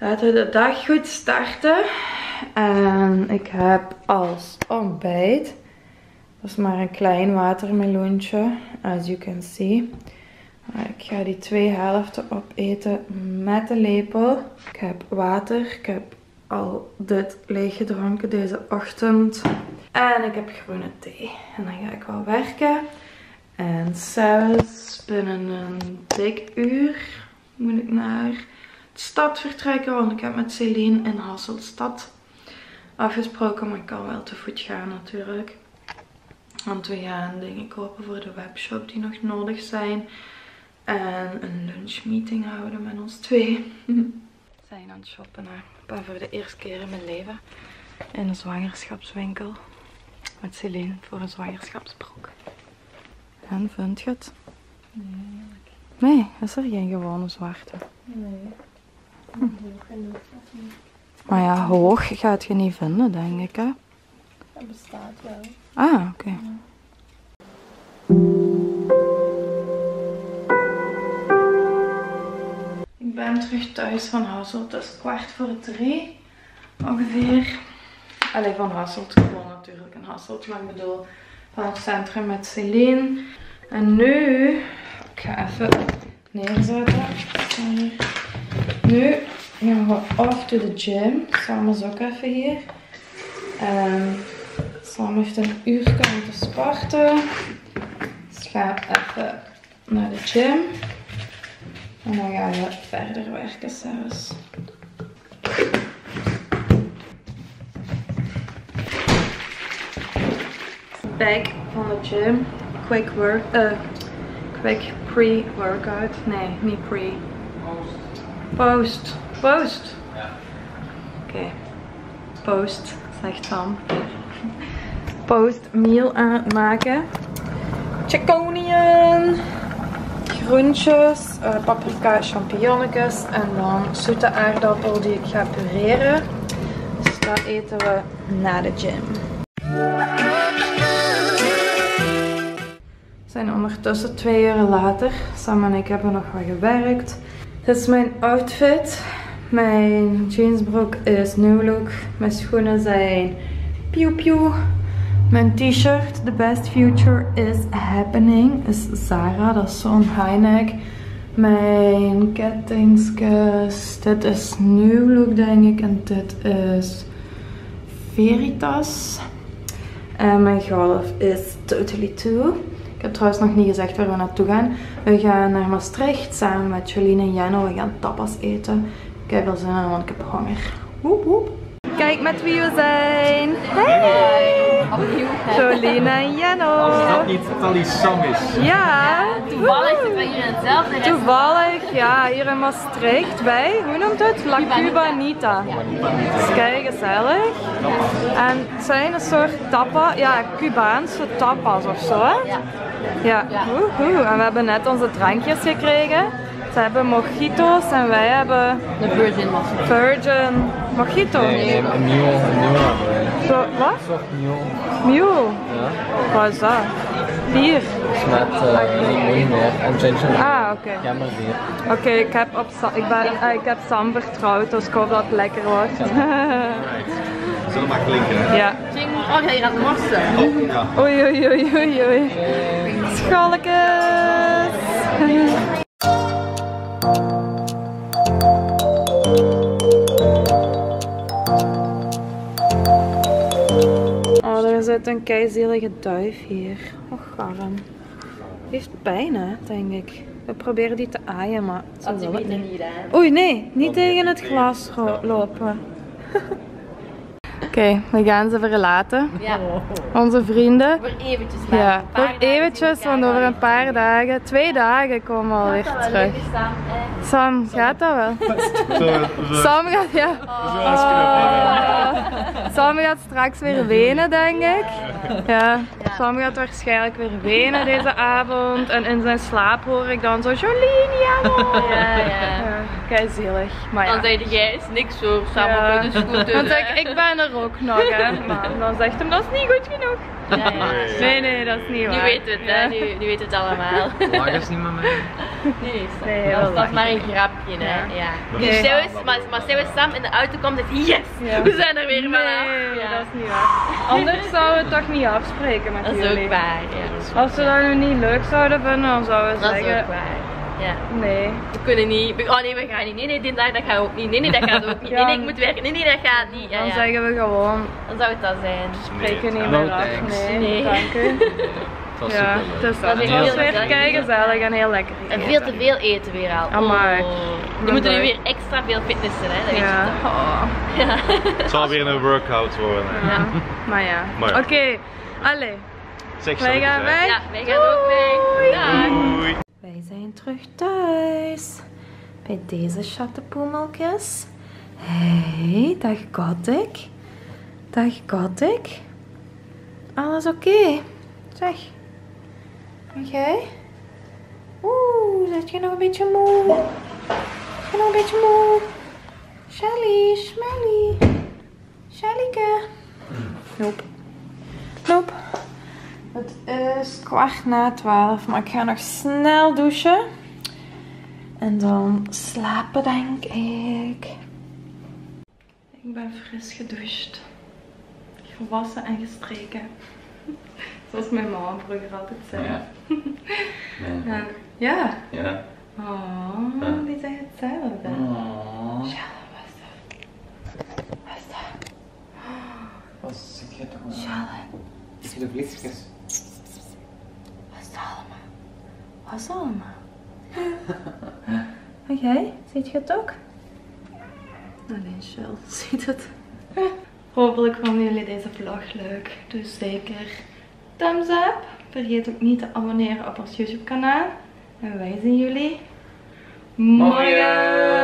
Laten we de dag goed starten. En ik heb als ontbijt, dat is maar een klein watermeloentje, as you can see. Ik ga die 2 helften opeten met de lepel. Ik heb water, ik heb al dit leeg gedronken deze ochtend. En ik heb groene thee. En dan ga ik wel werken. En zelfs binnen een dik uur moet ik naar de stad vertrekken. Want ik heb met Celine in Hasselstad afgesproken. Maar ik kan wel te voet gaan natuurlijk. Want we gaan dingen kopen voor de webshop die nog nodig zijn. En een lunchmeeting houden met ons twee. We zijn aan het shoppen. Ik ben voor de eerste keer in mijn leven in een zwangerschapswinkel. Met Celine voor een zwangerschapsbroek. En vind je het? Nee, nee, is er geen gewone zwarte? Nee. Maar ja, hoog gaat je niet vinden, denk ik, hè? Dat bestaat wel. Ah, oké. Ik ben terug thuis van Hasselt. Het is 2:15 ongeveer. Allee, van Hasselt gewoon natuurlijk in Hasselt. Maar ik bedoel van het centrum met Celine. En nu, ik ga even neerzetten. Nu gaan we off to the gym. Sam is ook even hier. En Sam heeft een uur om te sporten. Dus ik ga even naar de gym. En dan gaan we verder werken zelfs. Back van de gym. Quick pre-workout. Nee, niet pre. Post. Post. Ja. Oké. Post, zegt Sam. Post meal aan het maken. Chiconium. Groentjes, paprika, champignonnetjes en dan zoete aardappel die ik ga pureren. Dus dat eten we na de gym. We zijn ondertussen 2 uur later. Sam en ik hebben nog wat gewerkt. Dit is mijn outfit. Mijn jeansbroek is New Look. Mijn schoenen zijn Pew Pew. Mijn t-shirt, The Best Future is Happening, is Zara. Dat is zo'n high neck. Mijn kettingsjes, dit is New Look denk ik. En dit is Veritas. En mijn golf is Totally Too. Ik heb trouwens nog niet gezegd waar we naartoe gaan. We gaan naar Maastricht samen met Jolien en Jenno. We gaan tapas eten. Ik heb er zin in, want ik heb honger. Woep woep. Kijk met wie we zijn. Hey! Jolien en Jenno. Als dat niet Tally Sam is. Ja. Toevallig zitten we hier in hetzelfde restaurant. Toevallig, ja, hier in Maastricht bij, hoe noemt het? La Cubanita. Dus kijk, gezellig. En het zijn een soort tapa, ja, Cubaanse tapas of zo, hè? Ja. En we hebben net onze drankjes gekregen. Ze hebben mojito's en wij hebben De Virgin mojito. Nee, een mule. Zo, wat? Soort mule. Mule? Ja. Wat is dat? Bier? Dus met limoen en ginger. Ah, oké. Gemberbier. Oké, ik heb Sam vertrouwd, dus ik hoop dat het lekker wordt. Zullen maar klinken, hè? Ja. Oh, ga je aan het morsen? Oh, ja. Oei. Schalletjes. Oh, er zit een keizelige duif hier. Och, arm. Die heeft pijn, hè, denk ik. We proberen die te aaien, maar ze wil het niet. Oei, nee, niet tegen het glas lopen. Oké, we gaan ze verlaten. Ja. Onze vrienden. Voor eventjes maar. Ja, voor eventjes, want over een paar dagen, 2 dagen komen we alweer terug. Sam, gaat dat wel? Sam gaat, ja. Sam gaat straks weer wenen, denk ik. Ja, Sam gaat waarschijnlijk weer wenen deze avond. En in zijn slaap hoor ik dan zo, Jolien, Janno. Ja. Kei zielig. Maar ja. Dan zei jij is niks zo samen op de scooter. Dan zeg ik ben er ook nog, hè. Maar dan zegt hem, dat is niet goed genoeg. Ja, ja. Nee, dat is niet waar. Nu weten we het, hè? Nu weten we het allemaal. Lachen is niet met mij. Nee, dat was maar een grapje, hè? Ja. Oké. Dus Marcel en Sam in de auto komt en zegt, yes! Ja. We zijn er weer vanaf. Nee, Ja. dat is niet waar. Anders zouden we het toch niet afspreken met Dat is jullie. ook waar, ja. Als we dat nu niet leuk zouden vinden, dan zouden we Dat is zeggen... ook waar. Ja. Nee. We kunnen niet. Oh nee, we gaan niet. Nee, die dag dat gaat ook niet. Nee, dat gaat ook niet. Ja. Nee, ik moet werken. Nee, dat gaat niet. Ja, Dan ja. zeggen we gewoon, Dan zou het dat zijn. spreken niet No meer af. thanks. Nee, Nee. dank u. Het was Ja, superleuk. dus Dat dat is was heel weer gezellig. kei gezellig en heel lekker En gegeten. veel te veel eten weer al. Amai. Oh. ben Je moet er nu blij. weer extra veel fitnessen, hè? Dat weet Ja. je toch. Oh. Ja. Het zal weer een workout worden. Ja. Maar ja. Maar ja. Oké, allee. Zeg Wij gaan weg. Ja, wij gaan ook mee. Dag. Doei. Wij zijn terug thuis. Bij deze chattepoemeltjes. Hey, dag Gottik. Dag Gottik. Alles oké? Zeg. En jij? Oeh, zit je nog een beetje moe? Zit je nog een beetje moe? Shelly, Smelly. Shellyke. Nope. Nope. Het is 11:15, maar ik ga nog snel douchen. En dan slapen, denk ik. Ik ben fris gedoucht. Gewassen en gestreken. Zoals mijn mama vroeger altijd zei. Ja. Ja. Ja. Ja. Oh, die zei hetzelfde. Oh. Sjelle, wat is dat? Wat is dat? Wat zit je toch? Sjelle, Is je de vliegjes? wat is dat allemaal? Wat is dat allemaal? En jij? Ziet je het ook? Alleen Shell ziet het. Hopelijk vonden jullie deze vlog leuk. Dus zeker thumbs up. Vergeet ook niet te abonneren op ons YouTube kanaal. En wij zien jullie morgen.